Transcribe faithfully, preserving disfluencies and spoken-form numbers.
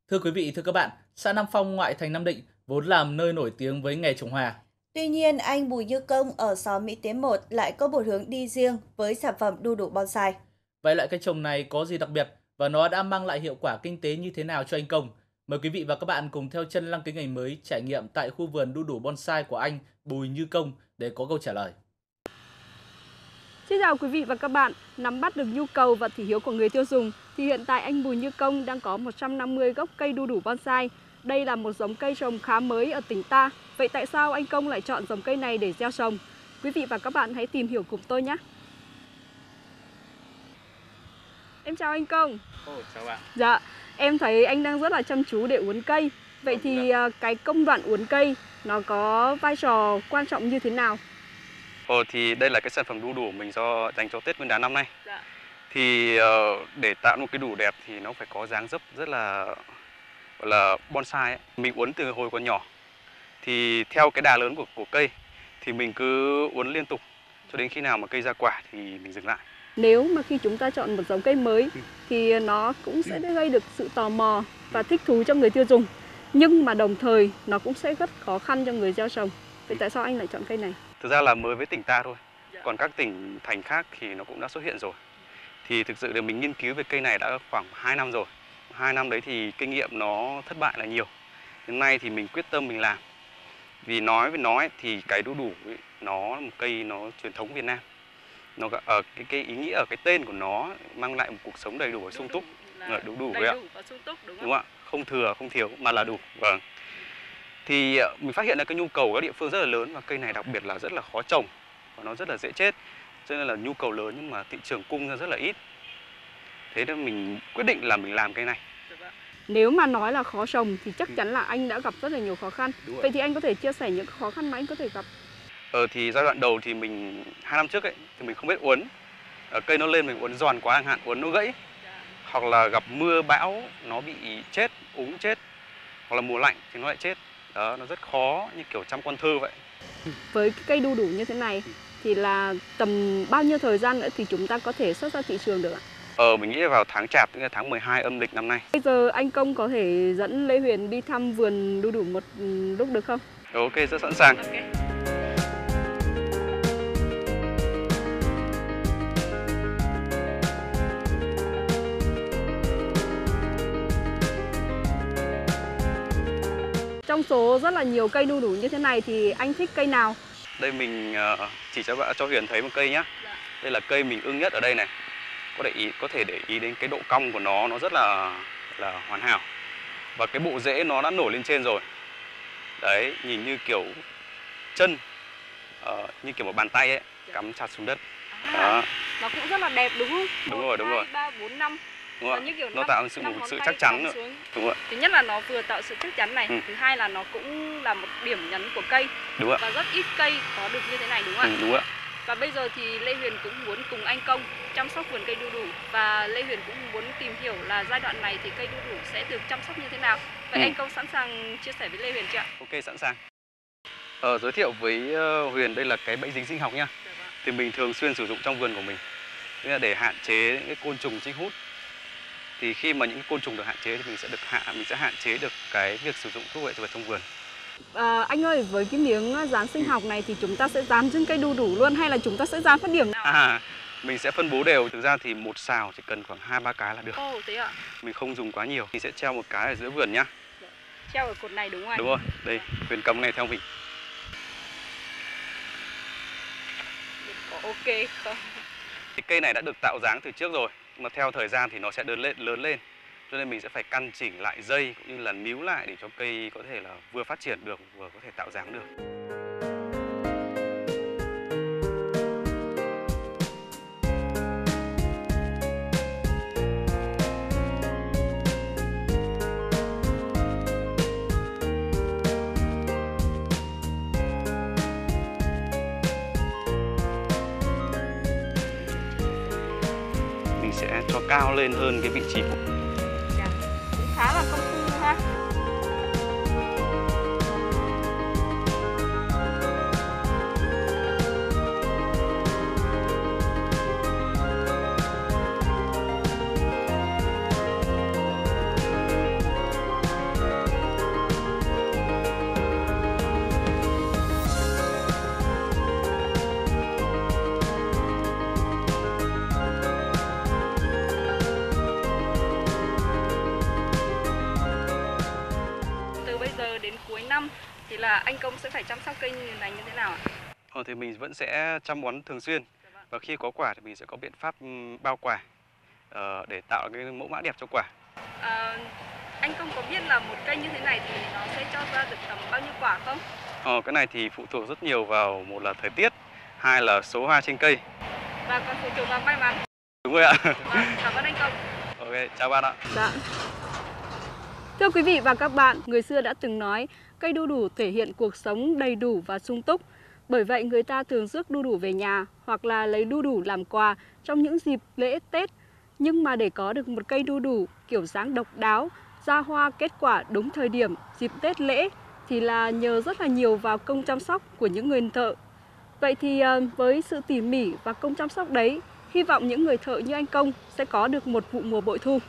Thưa quý vị, thưa các bạn, xã Nam Phong ngoại thành Nam Định vốn làm nơi nổi tiếng với nghề trồng hoa. Tuy nhiên, anh Bùi Như Công ở xóm Mỹ Tiến một lại có một hướng đi riêng với sản phẩm đu đủ bonsai. Vậy loại cây trồng này có gì đặc biệt và nó đã mang lại hiệu quả kinh tế như thế nào cho anh Công? Mời quý vị và các bạn cùng theo chân Lăng Kính Ngày Mới trải nghiệm tại khu vườn đu đủ bonsai của anh Bùi Như Công để có câu trả lời. Xin chào quý vị và các bạn, nắm bắt được nhu cầu và thị hiếu của người tiêu dùng thì hiện tại anh Bùi Như Công đang có một trăm năm mươi gốc cây đu đủ bonsai. Đây là một giống cây trồng khá mới ở tỉnh ta. Vậy tại sao anh Công lại chọn giống cây này để gieo trồng? Quý vị và các bạn hãy tìm hiểu cùng tôi nhé. Em chào anh Công. Ồ, chào bạn. Dạ, em thấy anh đang rất là chăm chú để uốn cây. Vậy Vâng, thì dạ. à, cái công đoạn uốn cây nó có vai trò quan trọng như thế nào? Ồ, thì đây là cái sản phẩm đu đủ mình do dành cho Tết Nguyên đán năm nay. Dạ. Thì ờ, để tạo một cái đu đủ đẹp thì nó phải có dáng dấp rất là gọi là bonsai ấy. Mình uốn từ hồi còn nhỏ. Thì theo cái đà lớn của của cây thì mình cứ uốn liên tục cho đến khi nào mà cây ra quả thì mình dừng lại. Nếu mà khi chúng ta chọn một giống cây mới thì nó cũng sẽ gây được sự tò mò và thích thú cho người tiêu dùng. Nhưng mà đồng thời nó cũng sẽ rất khó khăn cho người gieo trồng. Vậy tại sao anh lại chọn cây này? Thực ra là mới với tỉnh ta thôi. Còn các tỉnh thành khác thì nó cũng đã xuất hiện rồi. Thì thực sự là mình nghiên cứu về cây này đã khoảng hai năm rồi. Hai năm đấy thì kinh nghiệm nó thất bại là nhiều. Hôm nay thì mình quyết tâm mình làm. Vì nói với nó ấy, thì cái đu đủ ấy, nó là một cây nó truyền thống Việt Nam. Nó ở cái cái ý nghĩa ở cái tên của nó mang lại một cuộc sống đầy đủ và sung túc. Ờ, đủ đủ đấy ạ. và sung túc đúng Đúng không ạ? Không thừa, không thiếu mà là đủ. Vâng. Thì ờ, mình phát hiện ra cái nhu cầu ở các địa phương rất là lớn và cây này đặc biệt là rất là khó trồng và nó rất là dễ chết. Cho nên là nhu cầu lớn nhưng mà thị trường cung ra rất là ít. Thế nên mình quyết định là mình làm cây này. Nếu mà nói là khó trồng thì chắc chắn là anh đã gặp rất là nhiều khó khăn. Đúng rồi. Vậy thì anh có thể chia sẻ những khó khăn mà anh có thể gặp? Ờ thì giai đoạn đầu thì mình hai năm trước ấy thì mình không biết uốn. Ở cây nó lên mình uốn giòn quá chẳng hạn, uốn nó gãy. Hoặc là gặp mưa bão nó bị chết, úng chết. Hoặc là mùa lạnh thì nó lại chết. Đó, nó rất khó như kiểu chăm con thơ vậy. Với cái cây đu đủ như thế này thì là tầm bao nhiêu thời gian nữa thì chúng ta có thể xuất ra thị trường được ạ? Ờ mình nghĩ vào tháng Chạp, tức là tháng mười hai âm lịch năm nay. Bây giờ anh Công có thể dẫn Lê Huyền đi thăm vườn đu đủ một ừ, lúc được không? Ok, rất sẵn sàng. Trong số rất là nhiều cây đu đủ như thế này thì anh thích cây nào? Đây mình ờ, chỉ cho bạn cho Huyền thấy một cây nhá. Đây là cây mình ưng nhất ở đây này. Có để ý có thể để ý đến cái độ cong của nó nó rất là là hoàn hảo. Và cái bộ rễ nó đã nổi lên trên rồi. Đấy, nhìn như kiểu chân ờ, như kiểu một bàn tay ấy, cắm chặt xuống đất. Đó, Nó cũng rất là đẹp đúng không? đúng rồi, đúng rồi. ba, bốn, năm. Đúng Nó rồi. như kiểu Nó năm- tạo sự năm một ngón sự tay chắc chắn cắm nữa. xuống. Đúng rồi. Thứ nhất là nó vừa tạo sự chắc chắn này, Ừ. thứ hai là nó cũng là một điểm nhấn của cây Đúng ạ. và rất ít cây có được như thế này đúng Ừ, không ạ? đúng ạ. Và bây giờ thì Lê Huyền cũng muốn cùng anh Công chăm sóc vườn cây đu đủ và Lê Huyền cũng muốn tìm hiểu là giai đoạn này thì cây đu đủ sẽ được chăm sóc như thế nào. Vậy Ừ. anh Công sẵn sàng chia sẻ với Lê Huyền chưa ạ? Ok, sẵn sàng. Ờ, giới thiệu với ờ, Huyền đây là cái bẫy dính sinh học nhá. Thì mình thường xuyên sử dụng trong vườn của mình. Tức là để hạn chế những cái côn trùng chích hút. Thì khi mà những cái côn trùng được hạn chế thì mình sẽ được hạ mình sẽ hạn chế được cái việc sử dụng thuốc bảo vệ thực vật trong vườn. À, anh ơi, với cái miếng dán sinh học này thì chúng ta sẽ dán trên cây đu đủ luôn hay là chúng ta sẽ dán phát điểm nào? À, mình sẽ phân bố đều. Thực ra thì một sào chỉ cần khoảng hai ba cái là được. Ồ, thế ạ. Mình không dùng quá nhiều. Mình sẽ treo một cái ở giữa vườn nhá. Treo ở cột này đúng không anh? Đúng rồi. Đây, Huyền cầm này theo mình. Có ok không? Cái cây này đã được tạo dáng từ trước rồi, nhưng mà theo thời gian thì nó sẽ lớn lên lớn lên. Cho nên mình sẽ phải căn chỉnh lại dây cũng như là níu lại để cho cây có thể là vừa phát triển được vừa có thể tạo dáng được. Mình sẽ cho cao lên hơn cái vị trí của Dạ. Cũng khá là công phu ha. sẽ phải chăm sóc cây như này như thế nào ạ? Ờ, thì mình vẫn sẽ chăm bón thường xuyên và khi có quả thì mình sẽ có biện pháp ừm, bao quả ờ, để tạo cái mẫu mã đẹp cho quả. À, anh Công có biết là một cây như thế này thì nó sẽ cho ra được tầm bao nhiêu quả không? Ờ, cái này thì phụ thuộc rất nhiều vào một là thời tiết, hai là số hoa trên cây. Và còn phụ thuộc vào may mắn. Đúng rồi ạ. Vâng, cảm ơn anh Công. Ok, chào bạn ạ. Dạ. Thưa quý vị và các bạn, người xưa đã từng nói cây đu đủ thể hiện cuộc sống đầy đủ và sung túc. Bởi vậy người ta thường rước đu đủ về nhà hoặc là lấy đu đủ làm quà trong những dịp lễ Tết. Nhưng mà để có được một cây đu đủ kiểu dáng độc đáo, ra hoa kết quả đúng thời điểm dịp Tết lễ thì là nhờ rất là nhiều vào công chăm sóc của những người thợ. Vậy thì với sự tỉ mỉ và công chăm sóc đấy, hy vọng những người thợ như anh Công sẽ có được một vụ mùa bội thu.